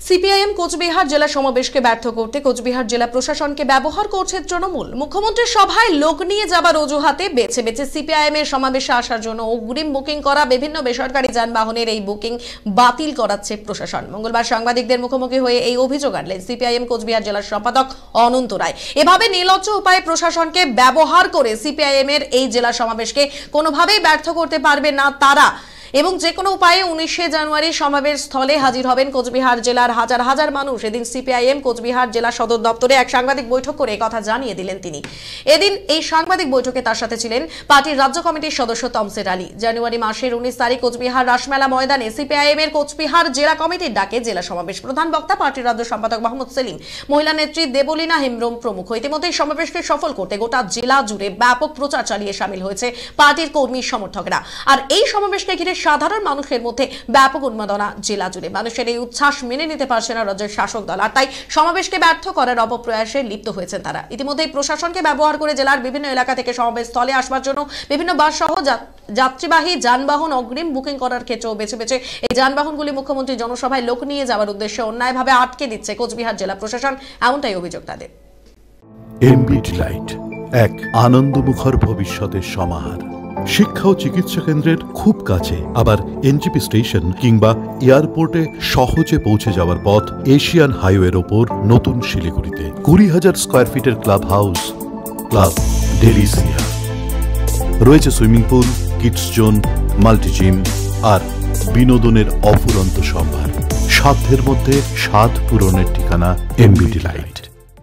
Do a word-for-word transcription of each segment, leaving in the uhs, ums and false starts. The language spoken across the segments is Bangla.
সিপিআইএম কোচবিহার জেলা সমাবেশকে ব্যর্থ করতে কোচবিহার জেলা প্রশাসনকে ব্যবহার করছে তৃণমূল। মুখ্যমন্ত্রীর সভায় লোক নিয়ে যাবার অজুহাতে বেছে বেছে সিপিআইএম এর সমাবেশে আসার জন্য অগ্রিম বুকিং করা বিভিন্ন বেসরকারি যানবাহনের এই বুকিং বাতিল করাচ্ছে প্রশাসন। মঙ্গলবার সাংবাদিকদের মুখোমুখি হয়ে এই অভিযোগ আনলেন সিপিআইএম কোচবিহার জেলার সম্পাদক অনন্ত রায়। এভাবে নির্লজ্জ উপায়ে প্রশাসনকে ব্যবহার করে সিপিআইএম এর এই জেলা সমাবেশকে কোনোভাবেই ব্যর্থ করতে পারবে না তারা এবং যে কোনো উপায়ে উনিশে জানুয়ারি সমাবেশ স্থলে হাজির হবেন কোচবিহার জেলার হাজার হাজার মানুষ। এদিন সিপিআইএম কোচবিহার জেলা সদর দপ্তরে এক সাংবাদিক বৈঠক করে কথা জানিয়ে দিলেন তিনি। এদিন এই সাংবাদিক বৈঠকে তার সাথে ছিলেন পার্টির রাজ্য কমিটির সদস্য তমসের আলী। জানুয়ারি মাসের উনিশ তারিখ কোচবিহার রাসমেলা ময়দানে সিপিআইএম এর কোচবিহার জেলা কমিটির ডাকে জেলা সমাবেশ। প্রধান বক্তা পার্টির রাজ্য সম্পাদক মোহাম্মদ সেলিম, মহিলা নেত্রী দেবলীনা হেমব্রম প্রমুখ। ইতিমধ্যে সমাবেশকে সফল করতে গোটা জেলা জুড়ে ব্যাপক প্রচার চালিয়ে সামিল হয়েছে পার্টির কর্মী সমর্থকরা। আর এই সমাবেশকে ঘিরে সাধারণ মানুষের মধ্যে ব্যাপক উন্মাদনা জেলা জুড়ে। মানুষের এই উচ্ছ্বাস মেনে নিতে পারছে না রাজ্যের শাসক দল, আর তাই সমাবেশকে ব্যর্থ করার অপপ্রয়াসে লিপ্ত হয়েছেন তারা। ইতিমধ্যে প্রশাসনকে ব্যবহার করে জেলার বিভিন্ন এলাকা থেকে সমাবেশ স্থলে আসবার জন্য বিভিন্ন বাস সহ যাত্রীবাহী যানবাহন অগ্রিম বুকিং করার ক্ষেত্রেও বেছে বেছে এই যানবাহনগুলি মুখ্যমন্ত্রী জনসভায় লোক নিয়ে যাওয়ার উদ্দেশ্যে অন্যায়ভাবে আটকে দিচ্ছে কোচবিহার জেলা প্রশাসন, এমনটাই অভিযোগ তাদের। এমবিটি লাইট, এক আনন্দমুখর ভবিষ্যতের সমাহার। শিক্ষা ও চিকিৎসা কেন্দ্রের খুব কাছে, আবার এনজিপি স্টেশন কিংবা এয়ারপোর্টে সহজে পৌঁছে যাওয়ার পথ এশিয়ান হাইওয়ের ওপর নতুন শিলিগুড়িতে। কুড়ি হাজার স্কোয়ার ফিটের ক্লাব হাউস, ক্লাব ডেলিসিয়া রয়েছে, swimming pool, kids zone, multi gym আর বিনোদনের অফুরন্ত সম্ভার। সাধ্যের মধ্যে স্বাদ পূরণের ঠিকানা এমবিটি লাইট।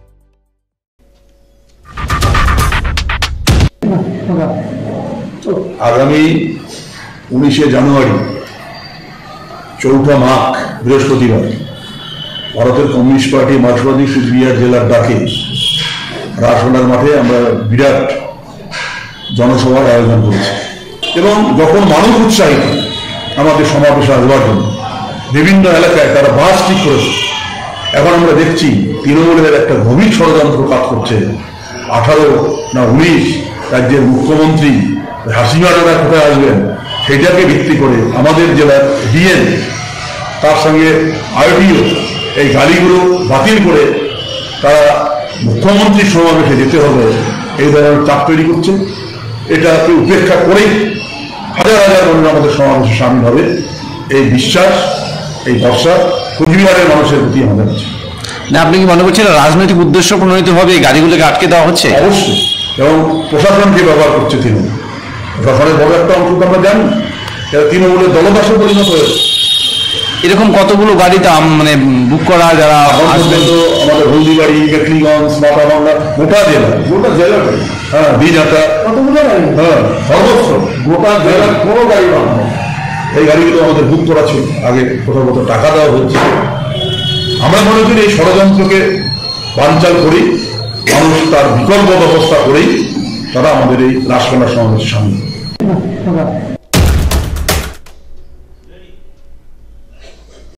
আগামী উনিশে জানুয়ারি চৌঠা মাঘ বৃহস্পতিবার ভারতের কমিউনিস্ট পার্টি মার্ক্সবাদী কুচবিহার জেলার ডাকে রাসমেলার মাঠে আমরা বিরাট জনসভার আয়োজন করেছি এবং যখন মানুষ উৎসাহিত আমাদের সমাবেশে আসবার জন্য বিভিন্ন এলাকায় তারা বাস ঠিক করেছে, এখন আমরা দেখছি তৃণমূলের একটা গভীর ষড়যন্ত্র কাজ করছে। আঠারো না উনিশ রাজ্যের মুখ্যমন্ত্রী হাসিনারা কোথায় আসবেন সেটাকে ভিত্তি করে আমাদের জেলার ডিএন তার সঙ্গে আইডিও এই গাড়িগুলো বাতিল করে তারা মুখ্যমন্ত্রীর সমাবেশে যেতে হবে এই ধরনের চাপ তৈরি করছে। এটাকে উপেক্ষা করেই হাজার হাজার মানুষ আমাদের সমাবেশে সামিল হবে, এই বিশ্বাস এই ভরসা কোচবিহারের মানুষের প্রতি আমাদের আছে। না, আপনি কি মনে করছেন রাজনৈতিক উদ্দেশ্য প্রণোদিতভাবে এই গাড়িগুলোকে আটকে দেওয়া হচ্ছে? অবশ্যই, এবং প্রশাসনকে ব্যবহার করছে তৃণমূল। প্রশাসনের বড় একটা অংশ তো আমরা জানি এটা তৃণমূলের দলদাসে পরিণত হয়েছে। এরকম কতগুলো গাড়ি দাম মানে বুক করা যারা আসবেন তো আমাদের হলদিবাড়ি, মেখলিগঞ্জ, মাথা বাংলা গোটা জেলা গোটা জেলা হ্যাঁ দিনহাটা কতগুলো গাড়ি হ্যাঁ সর্বত্র গোটা জেলার কোনো গাড়ি পান না। এই গাড়িগুলো আমাদের বুক করা ছিল, আগে কোথাও কোথাও টাকা দেওয়া হচ্ছে। আমরা মনে করি এই ষড়যন্ত্রকে বানচাল করি, মানুষ তার বিকল্প ব্যবস্থা করেই তারা আমাদের এই রাসমেলা সমাবেশে সামিল।